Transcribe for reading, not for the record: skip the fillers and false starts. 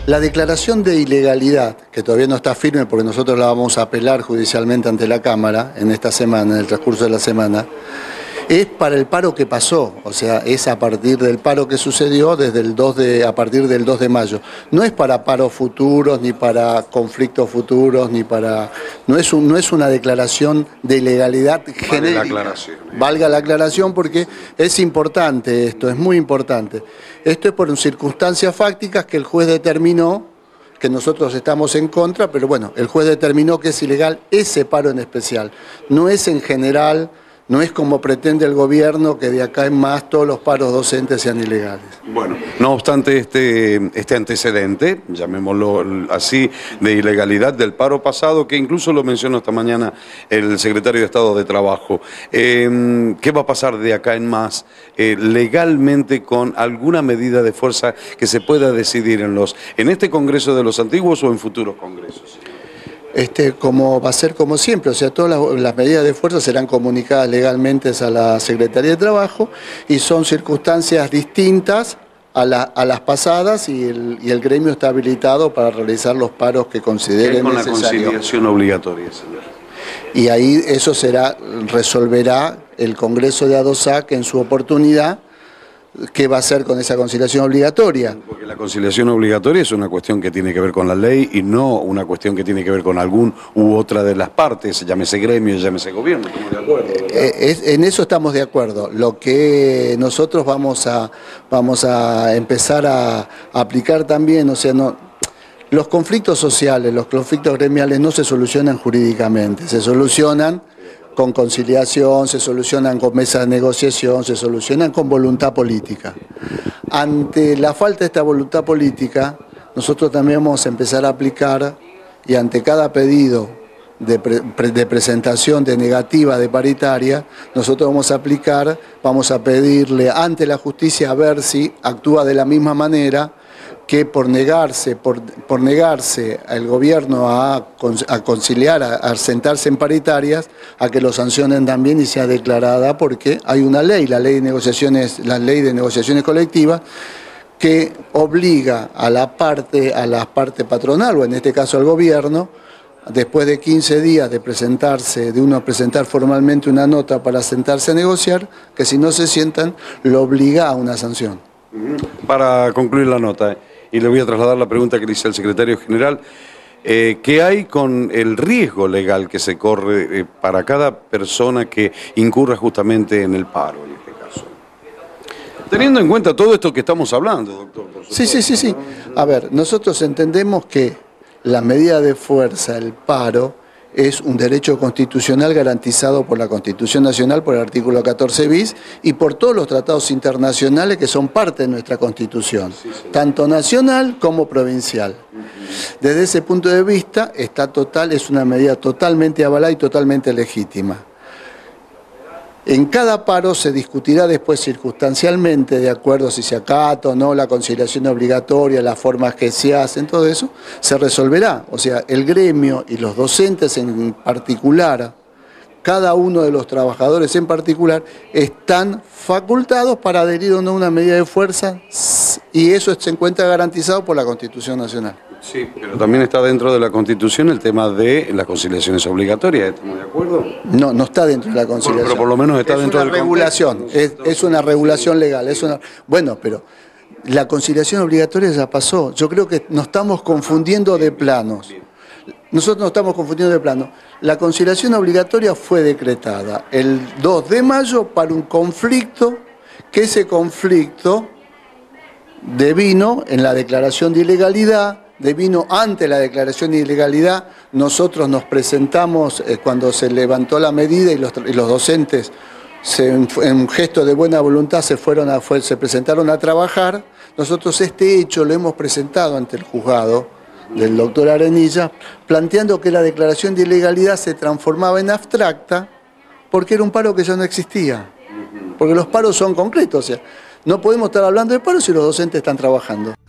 La declaración de ilegalidad, que todavía no está firme porque nosotros la vamos a apelar judicialmente ante la Cámara en esta semana, en el transcurso de la semana, es para el paro que pasó, o sea, es a partir del paro que sucedió a partir del 2 de mayo. No es para paros futuros, ni para conflictos futuros, ni para... No es una declaración de ilegalidad genérica. Valga la aclaración porque es importante esto, es muy importante. Esto es por circunstancias fácticas que el juez determinó, que nosotros estamos en contra, pero bueno, el juez determinó que es ilegal ese paro en especial. No es en general... No es como pretende el gobierno que de acá en más todos los paros docentes sean ilegales. Bueno, no obstante este antecedente, llamémoslo así, de ilegalidad del paro pasado, que incluso lo mencionó esta mañana el secretario de Estado de Trabajo, ¿qué va a pasar de acá en más legalmente con alguna medida de fuerza que se pueda decidir en este Congreso de los Antiguos o en futuros congresos? Como va a ser como siempre, o sea, todas las medidas de fuerza serán comunicadas legalmente a la Secretaría de Trabajo y son circunstancias distintas a las pasadas y el gremio está habilitado para realizar los paros que considere necesario. Con la conciliación obligatoria, señor. Y ahí eso resolverá el Congreso de ADOSAC en su oportunidad. ¿Qué va a hacer con esa conciliación obligatoria? Porque la conciliación obligatoria es una cuestión que tiene que ver con la ley y no una cuestión que tiene que ver con algún u otra de las partes, llámese gremio, llámese gobierno. Estamos de acuerdo, ¿verdad? En eso estamos de acuerdo. Lo que nosotros vamos a empezar a aplicar también, o sea, los conflictos sociales, los conflictos gremiales no se solucionan jurídicamente, se solucionan con conciliación, se solucionan con mesas de negociación, se solucionan con voluntad política. Ante la falta de esta voluntad política, nosotros también vamos a empezar a aplicar, y ante cada pedido de presentación de negativa de paritaria, nosotros vamos a pedirle ante la justicia a ver si actúa de la misma manera que por negarse al gobierno a conciliar, a sentarse en paritarias, a que lo sancionen también y sea declarada, porque hay una ley, la ley de negociaciones colectivas, que obliga a la parte patronal, o en este caso al gobierno, después de 15 días de uno presentar formalmente una nota para sentarse a negociar, que si no se sientan, lo obliga a una sanción. Para concluir la nota, y le voy a trasladar la pregunta que le hice al secretario general, ¿qué hay con el riesgo legal que se corre para cada persona que incurra justamente en el paro, en este caso? Teniendo en cuenta todo esto que estamos hablando, doctor. Sí. A ver, nosotros entendemos que la medida de fuerza, el paro, es un derecho constitucional garantizado por la Constitución Nacional, por el artículo 14 bis, y por todos los tratados internacionales que son parte de nuestra Constitución, tanto nacional como provincial. Desde ese punto de vista, es una medida totalmente avalada y totalmente legítima. En cada paro se discutirá después circunstancialmente, de acuerdo si se acata o no la conciliación obligatoria, las formas que se hacen, todo eso, se resolverá. O sea, el gremio y los docentes en particular, cada uno de los trabajadores en particular, están facultados para adherir o no a una medida de fuerza y eso se encuentra garantizado por la Constitución Nacional. Sí, pero también está dentro de la Constitución el tema de las conciliaciones obligatorias, ¿estamos de acuerdo? No está dentro de la conciliación. Pero por lo menos está dentro de la regulación. Es una regulación legal. Bueno, pero la conciliación obligatoria ya pasó. Yo creo que nos estamos confundiendo de planos. Nosotros nos estamos confundiendo de plano. La conciliación obligatoria fue decretada el 2 de mayo para un conflicto, que ese conflicto devino en la declaración de ilegalidad, devino ante la declaración de ilegalidad. Nosotros nos presentamos cuando se levantó la medida y los docentes, en un gesto de buena voluntad, se presentaron a trabajar. Nosotros este hecho lo hemos presentado ante el juzgado del doctor Arenilla, planteando que la declaración de ilegalidad se transformaba en abstracta porque era un paro que ya no existía. Porque los paros son concretos, o sea, no podemos estar hablando de paros si los docentes están trabajando.